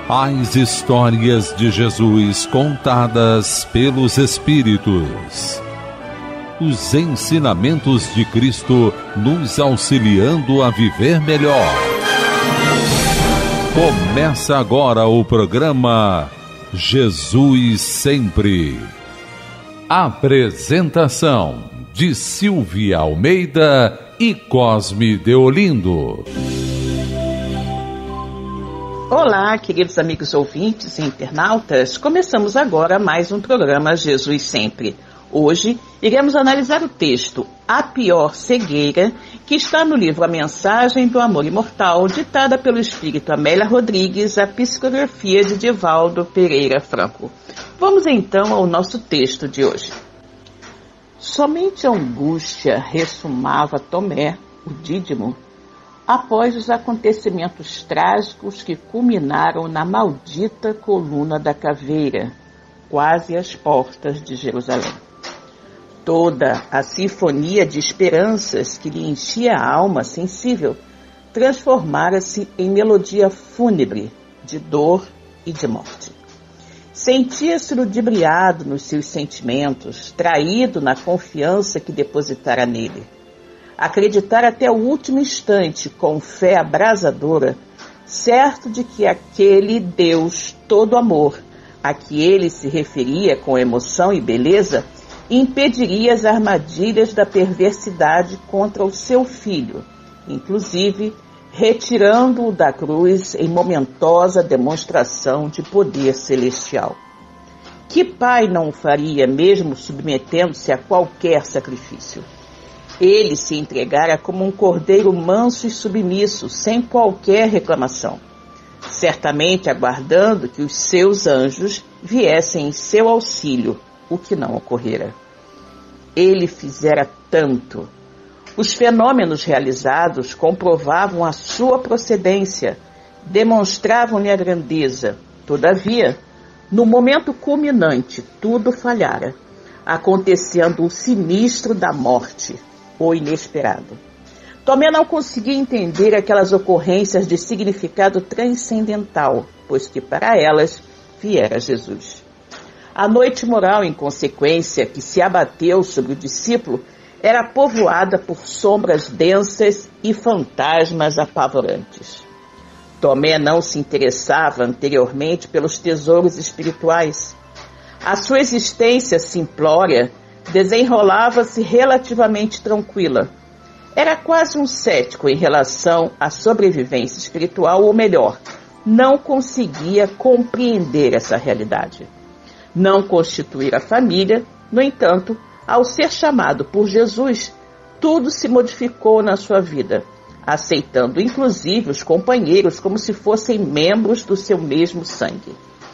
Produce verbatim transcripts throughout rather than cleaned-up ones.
As histórias de Jesus contadas pelos Espíritos. Os ensinamentos de Cristo nos auxiliando a viver melhor. Começa agora o programa Jesus Sempre. Apresentação de Silvia Almeida e Cosme Deolindo. Olá, queridos amigos ouvintes e internautas. Começamos agora mais um programa Jesus Sempre. Hoje iremos analisar o texto A Pior Cegueira, que está no livro A Mensagem do Amor Imortal, ditada pelo espírito Amélia Rodrigues, a psicografia de Divaldo Pereira Franco. Vamos então ao nosso texto de hoje. Somente a angústia ressumava Tomé, o Dídimo, após os acontecimentos trágicos que culminaram na maldita coluna da caveira, quase às portas de Jerusalém. Toda a sinfonia de esperanças que lhe enchia a alma sensível transformara-se em melodia fúnebre de dor e de morte. Sentia-se ludibriado nos seus sentimentos, traído na confiança que depositara nele. Acreditar até o último instante, com fé abrasadora, certo de que aquele Deus todo amor, a que ele se referia com emoção e beleza, impediria as armadilhas da perversidade contra o seu filho, inclusive retirando-o da cruz em momentosa demonstração de poder celestial. Que pai não o faria, mesmo submetendo-se a qualquer sacrifício? Ele se entregara como um cordeiro manso e submisso, sem qualquer reclamação, certamente aguardando que os seus anjos viessem em seu auxílio, o que não ocorrera. Ele fizera tanto. Os fenômenos realizados comprovavam a sua procedência, demonstravam-lhe a grandeza. Todavia, no momento culminante, tudo falhara, acontecendo o sinistro da morte, o inesperado. Tomé não conseguia entender aquelas ocorrências de significado transcendental, pois que para elas viera Jesus. A noite moral, em consequência, que se abateu sobre o discípulo, era povoada por sombras densas e fantasmas apavorantes. Tomé não se interessava anteriormente pelos tesouros espirituais. A sua existência simplória desenrolava-se relativamente tranquila. Era quase um cético em relação à sobrevivência espiritual, ou melhor, não conseguia compreender essa realidade. Não constituir a família, no entanto, ao ser chamado por Jesus, tudo se modificou na sua vida, aceitando inclusive os companheiros como se fossem membros do seu mesmo sangue.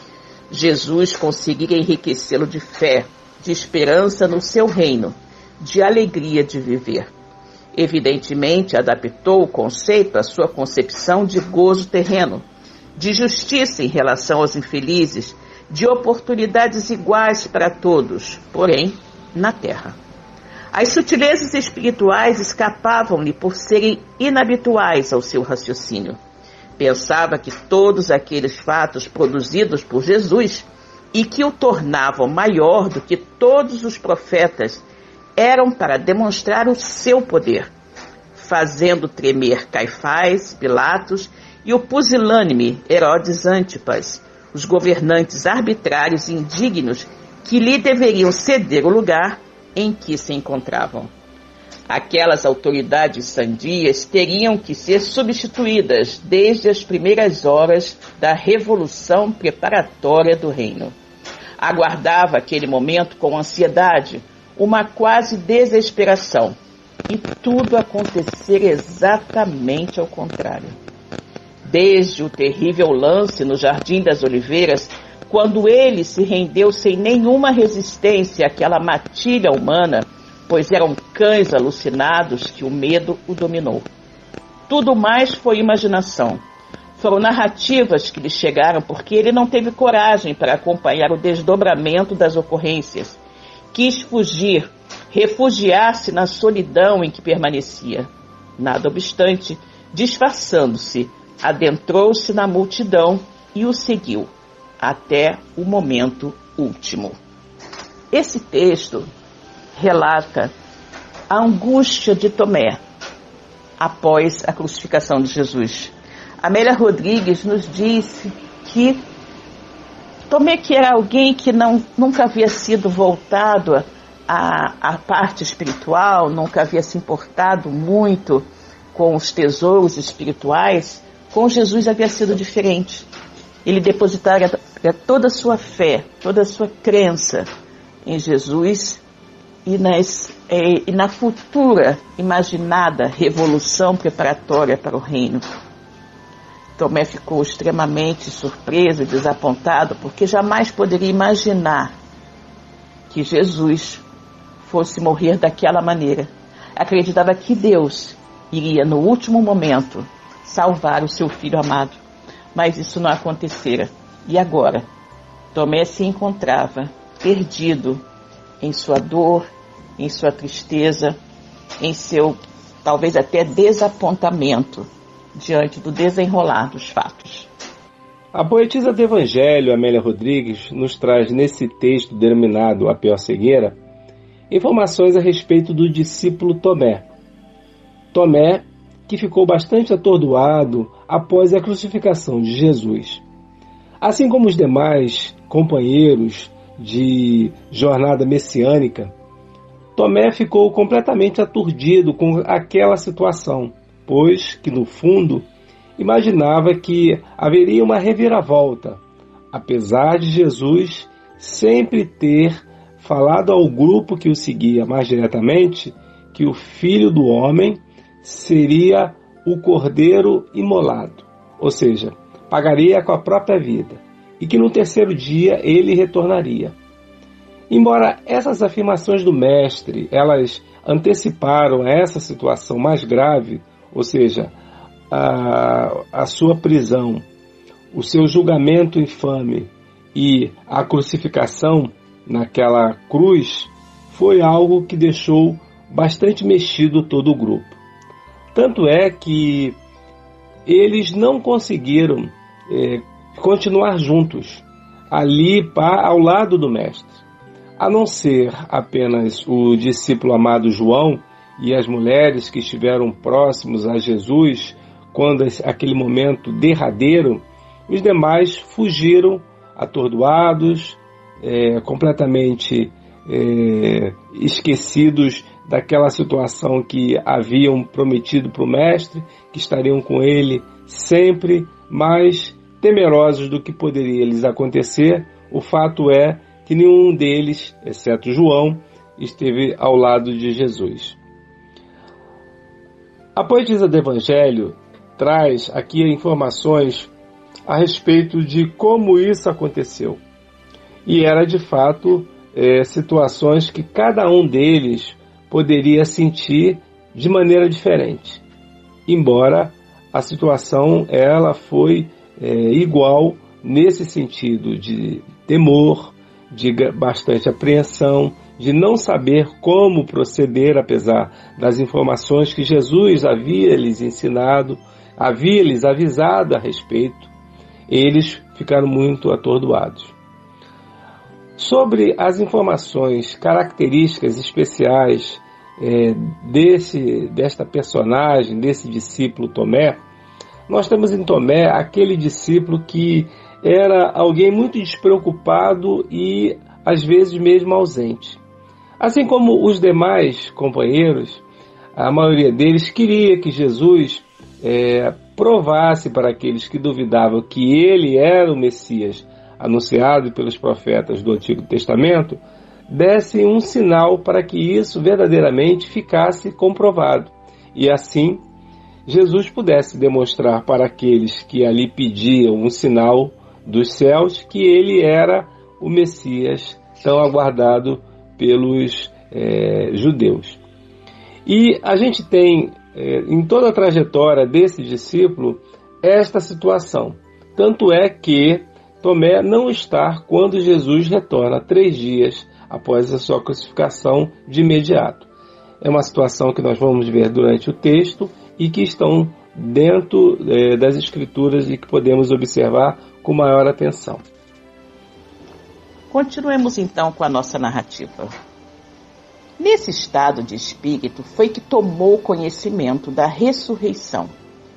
Jesus conseguira enriquecê-lo de fé, de esperança no seu reino, de alegria de viver. Evidentemente, adaptou o conceito à sua concepção de gozo terreno, de justiça em relação aos infelizes, de oportunidades iguais para todos, porém, na terra. As sutilezas espirituais escapavam-lhe por serem inabituais ao seu raciocínio. Pensava que todos aqueles fatos produzidos por Jesus e que o tornavam maior do que todos os profetas eram para demonstrar o seu poder, fazendo tremer Caifás, Pilatos e o pusilânime Herodes Antipas, os governantes arbitrários e indignos que lhe deveriam ceder o lugar em que se encontravam. Aquelas autoridades sandias teriam que ser substituídas desde as primeiras horas da revolução preparatória do reino. Aguardava aquele momento com ansiedade, uma quase desesperação, e tudo acontecer exatamente ao contrário. Desde o terrível lance no Jardim das Oliveiras, quando ele se rendeu sem nenhuma resistência àquela matilha humana, pois eram cães alucinados que o medo o dominou. Tudo mais foi imaginação. Foram narrativas que lhe chegaram porque ele não teve coragem para acompanhar o desdobramento das ocorrências. Quis fugir, refugiar-se na solidão em que permanecia. Nada obstante, disfarçando-se, adentrou-se na multidão e o seguiu até o momento último. Esse texto relata a angústia de Tomé após a crucificação de Jesus. Amélia Rodrigues nos disse que Tomé, que era alguém que não, nunca havia sido voltado à, à parte espiritual, nunca havia se importado muito com os tesouros espirituais, com Jesus havia sido diferente. Ele depositara toda a sua fé, toda a sua crença em Jesus e, nas, é, e na futura imaginada revolução preparatória para o reino. Tomé ficou extremamente surpreso e desapontado, porque jamais poderia imaginar que Jesus fosse morrer daquela maneira. Acreditava que Deus iria, no último momento, salvar o seu filho amado. Mas isso não acontecera. E agora? Tomé se encontrava perdido em sua dor, em sua tristeza, em seu, talvez até, desapontamento diante do desenrolar dos fatos. A poetisa do Evangelho, Amélia Rodrigues, nos traz nesse texto denominado A Pior Cegueira, informações a respeito do discípulo Tomé. Tomé, que ficou bastante atordoado após a crucificação de Jesus. Assim como os demais companheiros de jornada messiânica, Tomé ficou completamente aturdido com aquela situação, pois que, no fundo, imaginava que haveria uma reviravolta, apesar de Jesus sempre ter falado ao grupo que o seguia mais diretamente que o Filho do Homem seria o Cordeiro imolado, ou seja, pagaria com a própria vida, e que no terceiro dia ele retornaria. Embora essas afirmações do Mestre, elas anteciparam essa situação mais grave, ou seja, a, a sua prisão, o seu julgamento infame e a crucificação naquela cruz, foi algo que deixou bastante mexido todo o grupo. Tanto é que eles não conseguiram é, continuar juntos, ali pá, ao lado do Mestre, a não ser apenas o discípulo amado João e as mulheres que estiveram próximos a Jesus quando aquele momento derradeiro. Os demais fugiram atordoados, é, completamente é, esquecidos daquela situação que haviam prometido para o Mestre, que estariam com ele sempre, mas temerosos do que poderia lhes acontecer. O fato é que nenhum deles, exceto João, esteve ao lado de Jesus. A poetisa do Evangelho traz aqui informações a respeito de como isso aconteceu. E era, de fato, é, situações que cada um deles poderia sentir de maneira diferente. Embora a situação ela foi é, igual nesse sentido de temor, de bastante apreensão, de não saber como proceder, apesar das informações que Jesus havia lhes ensinado, havia lhes avisado a respeito. Eles ficaram muito atordoados. Sobre as informações, características especiais é, desse, desta personagem, desse discípulo Tomé, nós temos em Tomé aquele discípulo que era alguém muito despreocupado e às vezes mesmo ausente. Assim como os demais companheiros, a maioria deles queria que Jesus é, provasse para aqueles que duvidavam que ele era o Messias anunciado pelos profetas do Antigo Testamento, desse um sinal para que isso verdadeiramente ficasse comprovado. E assim, Jesus pudesse demonstrar para aqueles que ali pediam um sinal dos céus que ele era o Messias tão aguardado pelos é, judeus. E a gente tem, é, em toda a trajetória desse discípulo, esta situação. Tanto é que Tomé não está quando Jesus retorna três dias após a sua crucificação de imediato. É uma situação que nós vamos ver durante o texto e que estão dentro é, das Escrituras e que podemos observar com maior atenção. Continuemos então com a nossa narrativa. Nesse estado de espírito foi que tomou conhecimento da ressurreição,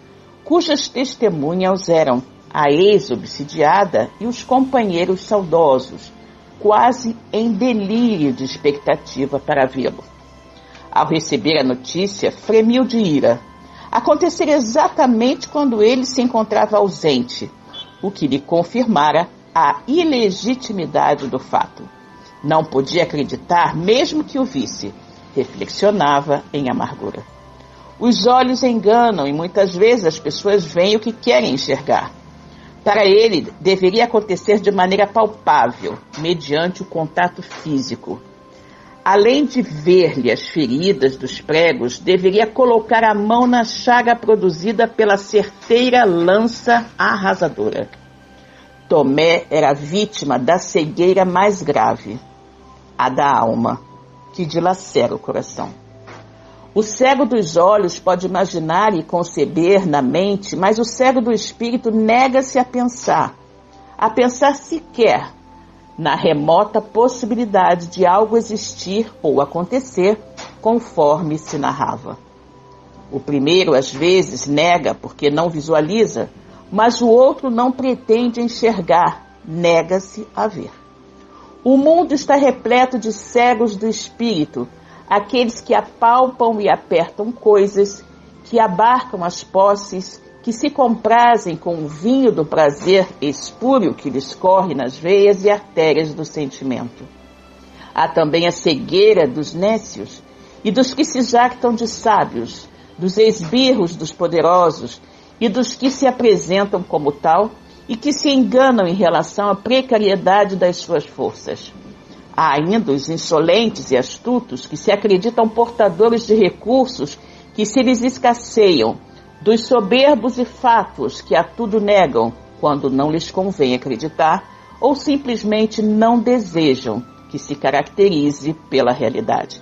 cujas testemunhas eram a ex-obsidiada e os companheiros saudosos, quase em delírio de expectativa para vê-lo. Ao receber a notícia, fremiu de ira. Acontecera exatamente quando ele se encontrava ausente, o que lhe confirmara a ilegitimidade do fato. Não podia acreditar, mesmo que o visse. Reflexionava em amargura. Os olhos enganam e muitas vezes as pessoas veem o que querem enxergar. Para ele, deveria acontecer de maneira palpável, mediante o contato físico. Além de ver-lhe as feridas dos pregos, deveria colocar a mão na chaga produzida pela certeira lança arrasadora. Tomé era vítima da cegueira mais grave, a da alma, que dilacera o coração. O cego dos olhos pode imaginar e conceber na mente, mas o cego do espírito nega-se a pensar, a pensar sequer na remota possibilidade de algo existir ou acontecer conforme se narrava. O primeiro, às vezes, nega porque não visualiza, mas o outro não pretende enxergar, nega-se a ver. O mundo está repleto de cegos do espírito, aqueles que apalpam e apertam coisas, que abarcam as posses, que se comprazem com o vinho do prazer espúrio que lhes corre nas veias e artérias do sentimento. Há também a cegueira dos nécios e dos que se jactam de sábios, dos esbirros dos poderosos e dos que se apresentam como tal e que se enganam em relação à precariedade das suas forças. Há ainda os insolentes e astutos que se acreditam portadores de recursos que se lhes escasseiam, dos soberbos e fátuos que a tudo negam quando não lhes convém acreditar ou simplesmente não desejam que se caracterize pela realidade.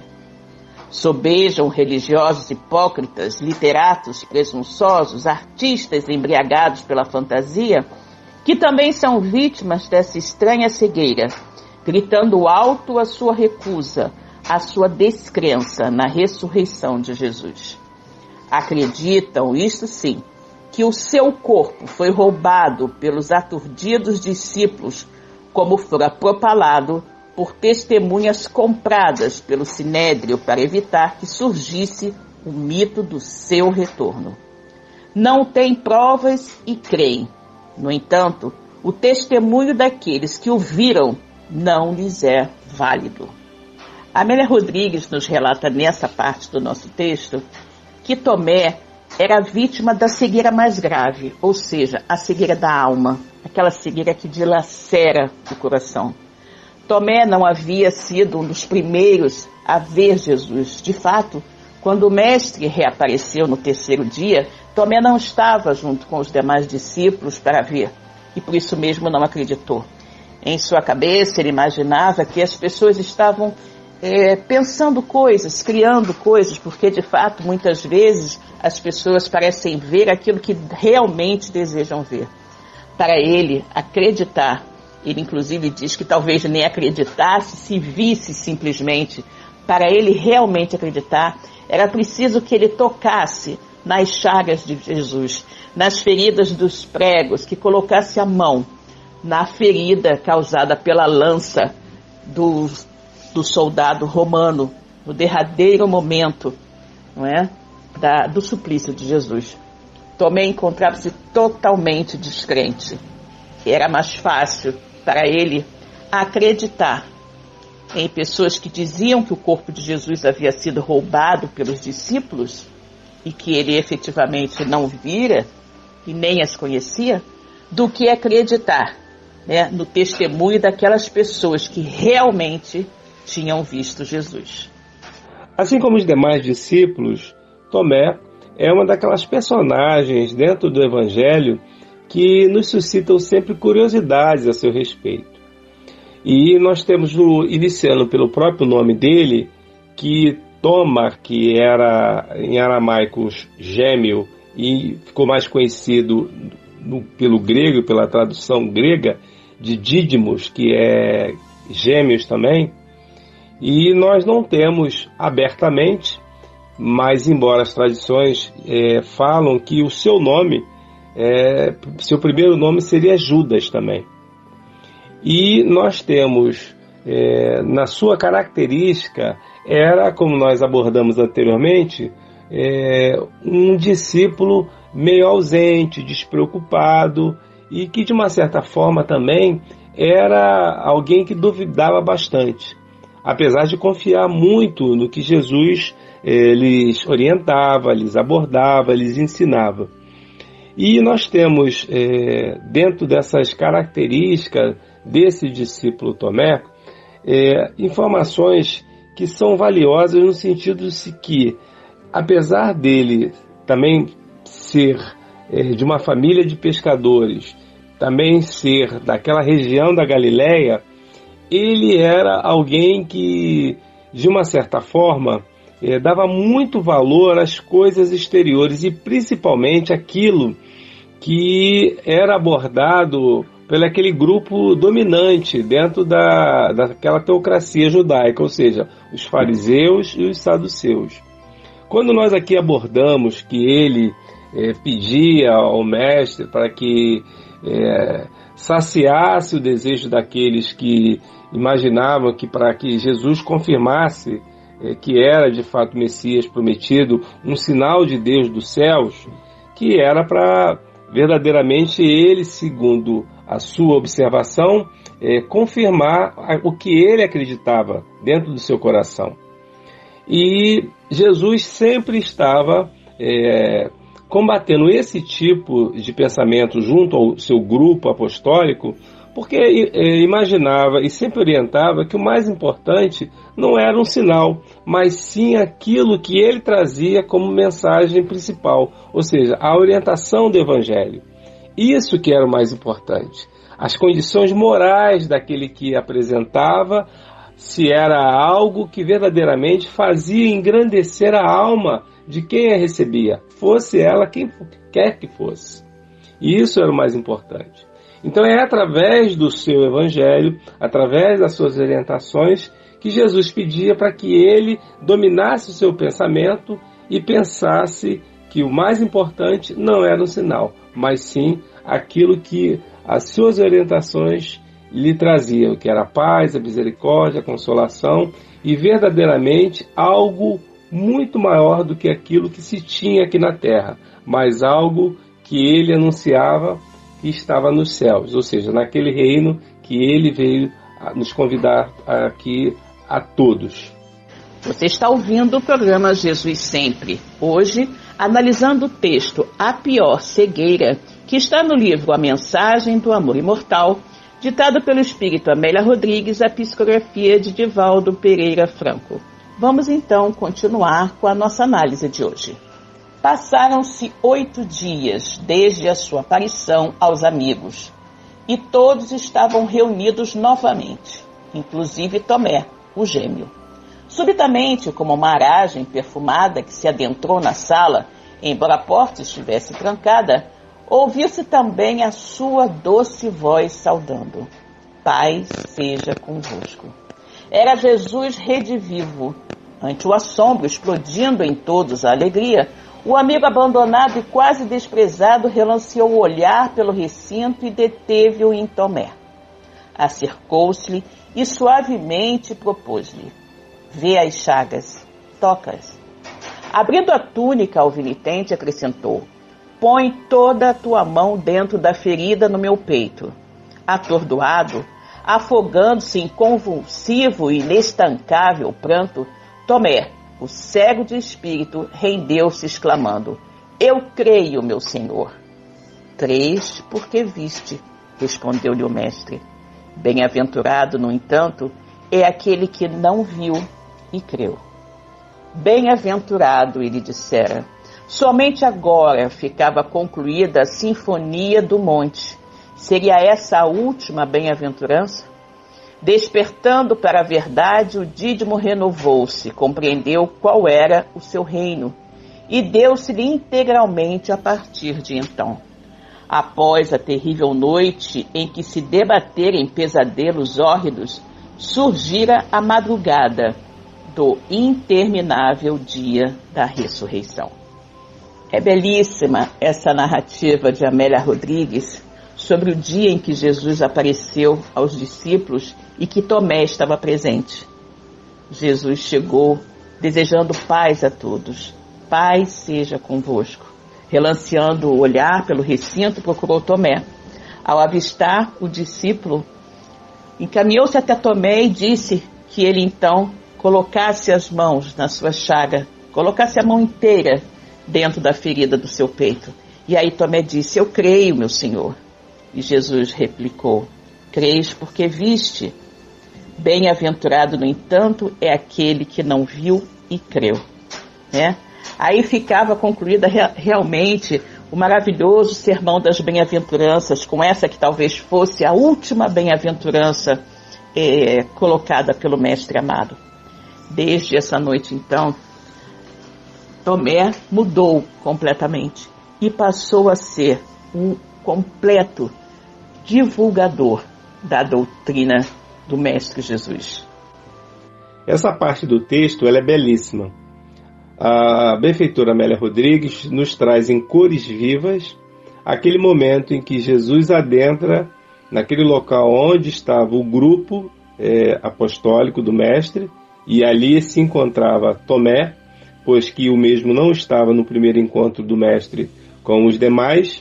Sobejam religiosos hipócritas, literatos presunçosos, artistas embriagados pela fantasia, que também são vítimas dessa estranha cegueira, gritando alto a sua recusa, a sua descrença na ressurreição de Jesus. Acreditam, isto sim, que o seu corpo foi roubado pelos aturdidos discípulos, como fora propalado por testemunhas compradas pelo Sinédrio para evitar que surgisse o mito do seu retorno. Não têm provas e creem. No entanto, o testemunho daqueles que o viram não lhes é válido. Amélia Rodrigues nos relata nessa parte do nosso texto que Tomé era vítima da cegueira mais grave, ou seja, a cegueira da alma, aquela cegueira que dilacera o coração. Tomé não havia sido um dos primeiros a ver Jesus. De fato, quando o mestre reapareceu no terceiro dia, Tomé não estava junto com os demais discípulos para ver, e por isso mesmo não acreditou. Em sua cabeça, ele imaginava que as pessoas estavam é, pensando coisas, criando coisas, porque, de fato, muitas vezes as pessoas parecem ver aquilo que realmente desejam ver. Para ele acreditar, ele inclusive diz que talvez nem acreditasse se visse simplesmente. Para ele realmente acreditar, era preciso que ele tocasse nas chagas de Jesus, nas feridas dos pregos, que colocasse a mão na ferida causada pela lança do, do soldado romano, no derradeiro momento, não é, da, do suplício de Jesus. Tomé encontrava-se totalmente descrente. Era mais fácil para ele acreditar em pessoas que diziam que o corpo de Jesus havia sido roubado pelos discípulos e que ele efetivamente não vira e nem as conhecia, do que acreditar, né, no testemunho daquelas pessoas que realmente tinham visto Jesus. Assim como os demais discípulos, Tomé é uma daquelas personagens dentro do Evangelho que nos suscitam sempre curiosidades a seu respeito. E nós temos, iniciando pelo próprio nome dele, que Toma, que era em aramaico gêmeo e ficou mais conhecido no, pelo grego, pela tradução grega, de Dídimos, que é gêmeos também. E nós não temos abertamente, mas embora as tradições é, falam que o seu nome, é, seu primeiro nome seria Judas também. E nós temos, é, na sua característica, era, como nós abordamos anteriormente, é, um discípulo meio ausente, despreocupado, e que de uma certa forma também era alguém que duvidava bastante, apesar de confiar muito no que Jesus eh, lhes orientava, lhes abordava, lhes ensinava. E nós temos, eh, dentro dessas características desse discípulo Tomé, eh, informações que são valiosas no sentido de que, apesar dele também ser eh, de uma família de pescadores, também ser daquela região da Galileia, ele era alguém que, de uma certa forma, eh, dava muito valor às coisas exteriores e principalmente aquilo que era abordado pelo aquele grupo dominante dentro da, daquela teocracia judaica, ou seja, os fariseus e os saduceus. Quando nós aqui abordamos que ele eh, pedia ao mestre para que É, saciasse o desejo daqueles que imaginavam que para que Jesus confirmasse é, que era de fato o Messias prometido, um sinal de Deus dos céus, que era para verdadeiramente ele, segundo a sua observação, é, confirmar o que ele acreditava dentro do seu coração. E Jesus sempre estava é, combatendo esse tipo de pensamento junto ao seu grupo apostólico, porque é, imaginava e sempre orientava que o mais importante não era um sinal, mas sim aquilo que ele trazia como mensagem principal, ou seja, a orientação do Evangelho. Isso que era o mais importante. As condições morais daquele que apresentava, se era algo que verdadeiramente fazia engrandecer a alma de quem a recebia, fosse ela quem quer que fosse. E isso era o mais importante. Então é através do seu Evangelho, através das suas orientações, que Jesus pedia para que ele dominasse o seu pensamento e pensasse que o mais importante não era um sinal, mas sim aquilo que as suas orientações lhe traziam, que era a paz, a misericórdia, a consolação e verdadeiramente algo muito maior do que aquilo que se tinha aqui na terra, mas algo que ele anunciava que estava nos céus, ou seja, naquele reino que ele veio nos convidar aqui a todos. Você está ouvindo o programa Jesus Sempre, hoje analisando o texto A Pior Cegueira, que está no livro A Mensagem do Amor Imortal, ditado pelo espírito Amélia Rodrigues, a psicografia de Divaldo Pereira Franco. Vamos então continuar com a nossa análise de hoje. Passaram-se oito dias desde a sua aparição aos amigos, e todos estavam reunidos novamente, inclusive Tomé, o gêmeo. Subitamente, como uma aragem perfumada que se adentrou na sala, embora a porta estivesse trancada, ouviu-se também a sua doce voz saudando: Paz seja convosco. Era Jesus redivivo. Ante o assombro explodindo em todos a alegria, o amigo abandonado e quase desprezado relanceou o olhar pelo recinto e deteve-o em Tomé. Acercou-se-lhe e suavemente propôs-lhe: Vê as chagas, toca-as. Abrindo a túnica ao penitente, acrescentou: Põe toda a tua mão dentro da ferida no meu peito. Atordoado, afogando-se em convulsivo e inestancável pranto, Tomé, o cego de espírito, rendeu-se exclamando: Eu creio, meu Senhor. Crês porque viste, respondeu-lhe o mestre. Bem-aventurado, no entanto, é aquele que não viu e creu. Bem-aventurado, ele dissera. Somente agora ficava concluída a sinfonia do monte. Seria essa a última bem-aventurança? Despertando para a verdade, o Dídimo renovou-se, compreendeu qual era o seu reino e deu-se-lhe integralmente a partir de então. Após a terrível noite em que se debateram em pesadelos hórridos, surgira a madrugada do interminável dia da ressurreição. É belíssima essa narrativa de Amélia Rodrigues sobre o dia em que Jesus apareceu aos discípulos e que Tomé estava presente. Jesus chegou desejando paz a todos. Paz seja convosco. Relanceando o olhar pelo recinto, procurou Tomé. Ao avistar o discípulo, encaminhou-se até Tomé e disse que ele então colocasse as mãos na sua chaga, colocasse a mão inteira dentro da ferida do seu peito. E aí Tomé disse: eu creio, meu Senhor. E Jesus replicou: creis porque viste. Bem-aventurado, no entanto, é aquele que não viu e creu. Né? Aí ficava concluída re- realmente o maravilhoso sermão das bem-aventuranças, com essa que talvez fosse a última bem-aventurança é, colocada pelo Mestre amado. Desde essa noite, então, Tomé mudou completamente e passou a ser um completo divulgador da doutrina do Mestre Jesus. Essa parte do texto ela é belíssima. A benfeitora Amélia Rodrigues nos traz em cores vivas aquele momento em que Jesus adentra naquele local onde estava o grupo é, apostólico do Mestre, e ali se encontrava Tomé, pois que o mesmo não estava no primeiro encontro do Mestre com os demais,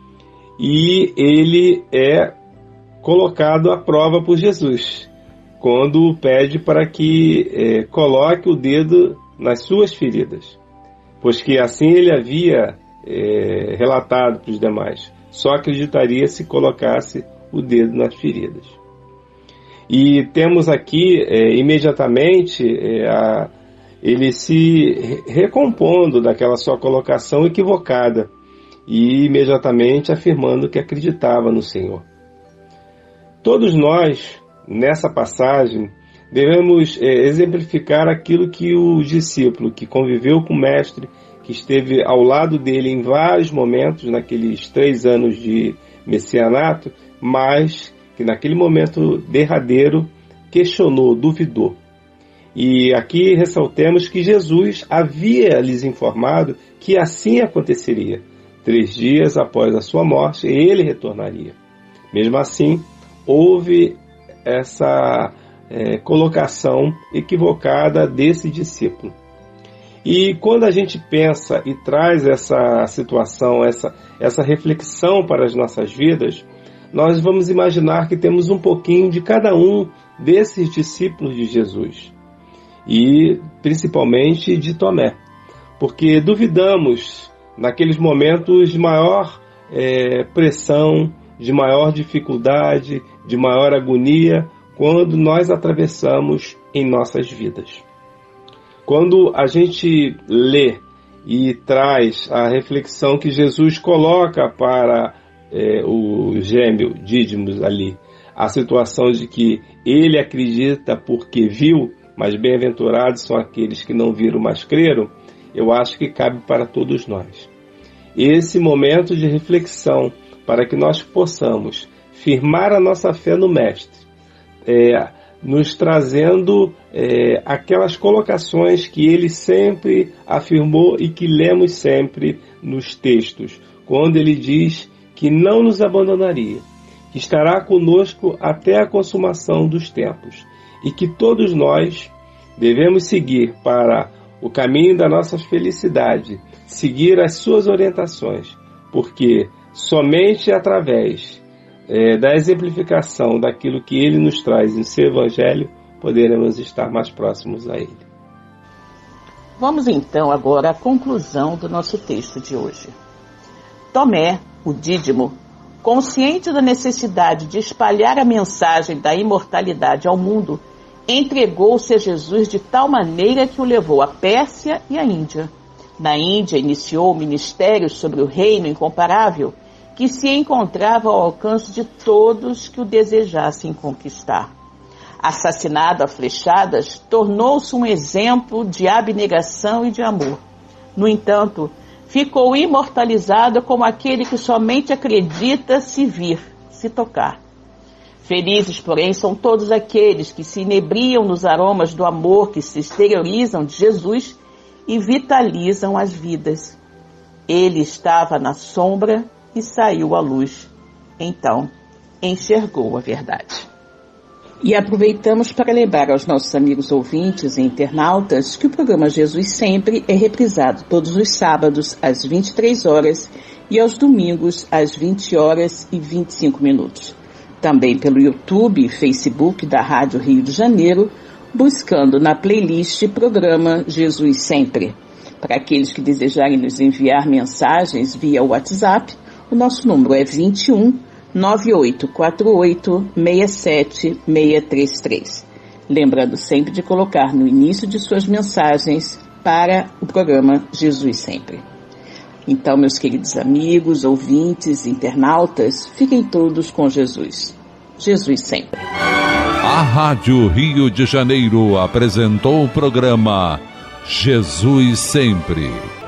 e ele é colocado à prova por Jesus, quando pede para que é, coloque o dedo nas suas feridas, pois que assim ele havia é, relatado para os demais, só acreditaria se colocasse o dedo nas feridas. E temos aqui é, imediatamente é, a, ele se recompondo daquela sua colocação equivocada e imediatamente afirmando que acreditava no Senhor. Todos nós, nessa passagem, devemos é, exemplificar aquilo que o discípulo que conviveu com o Mestre, que esteve ao lado dele em vários momentos, naqueles três anos de messianato, mas que naquele momento derradeiro questionou, duvidou. E aqui ressaltemos que Jesus havia lhes informado que assim aconteceria. Três dias após a sua morte, ele retornaria. Mesmo assim, houve essa é, colocação equivocada desse discípulo. E quando a gente pensa e traz essa situação, essa, essa reflexão para as nossas vidas, nós vamos imaginar que temos um pouquinho de cada um desses discípulos de Jesus. E principalmente de Tomé. Porque duvidamos naqueles momentos de maior é, pressão, de maior dificuldade, de maior agonia, quando nós atravessamos em nossas vidas. Quando a gente lê e traz a reflexão que Jesus coloca para é, o gêmeo Dídimos ali, a situação de que ele acredita porque viu, mas bem-aventurados são aqueles que não viram, mas creram, eu acho que cabe para todos nós. Esse momento de reflexão, para que nós possamos firmar a nossa fé no Mestre, é, nos trazendo é, aquelas colocações que ele sempre afirmou e que lemos sempre nos textos, quando ele diz que não nos abandonaria, que estará conosco até a consumação dos tempos, e que todos nós devemos seguir para o caminho da nossa felicidade, seguir as suas orientações, porque somente através é, da exemplificação daquilo que ele nos traz em seu Evangelho, poderemos estar mais próximos a ele. Vamos então agora à conclusão do nosso texto de hoje. Tomé, o Dídimo, consciente da necessidade de espalhar a mensagem da imortalidade ao mundo, entregou-se a Jesus de tal maneira que o levou à Pérsia e à Índia. Na Índia, iniciou o ministério sobre o reino incomparável, que se encontrava ao alcance de todos que o desejassem conquistar. Assassinado a flechadas, tornou-se um exemplo de abnegação e de amor. No entanto, ficou imortalizado como aquele que somente acredita se vir, se tocar. Felizes, porém, são todos aqueles que se inebriam nos aromas do amor que se exteriorizam de Jesus e vitalizam as vidas. Ele estava na sombra e saiu à luz. Então, enxergou a verdade. E aproveitamos para lembrar aos nossos amigos ouvintes e internautas que o programa Jesus Sempre é reprisado todos os sábados às vinte e três horas e aos domingos às vinte horas e vinte e cinco minutos. Também pelo YouTube e Facebook da Rádio Rio de Janeiro, buscando na playlist programa Jesus Sempre. Para aqueles que desejarem nos enviar mensagens via WhatsApp, o nosso número é vinte e um, nove oito quatro oito, seis sete seis três três. Lembrando sempre de colocar no início de suas mensagens para o programa Jesus Sempre. Então, meus queridos amigos, ouvintes, internautas, fiquem todos com Jesus. Jesus Sempre. A Rádio Rio de Janeiro apresentou o programa Jesus Sempre.